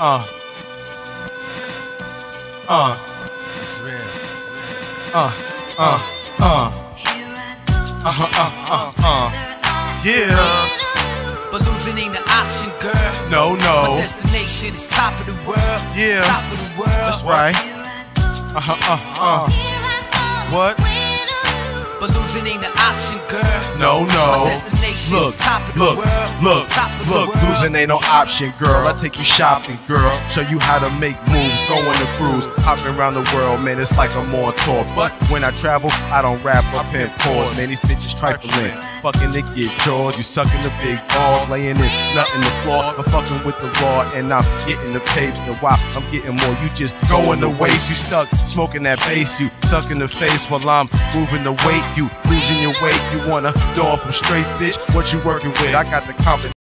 It's real. Yeah. But losing ain't an option, girl. No. My destination is top of the world. Yeah. Top of the world. That's right. What? But losing ain't an option, girl. No. My destination is top of the world. Top of the world. Losing ain't no option, girl. I take you shopping, girl. Show you how to make moves, go on the cruise, hopping around the world, man. It's like I'm on tour. But when I travel, I don't rap or pimp pause, man. These bitches trifling, fucking to get jaws. You sucking the big balls, laying in nothing the floor. I'm fucking with the raw, and I'm getting the papes. And while I'm getting more, you just going to waste. You stuck smoking that bass, you suck in the face while I'm moving the weight. You losing your weight, you wanna know if I'm straight, bitch. What you working with? I got the confidence.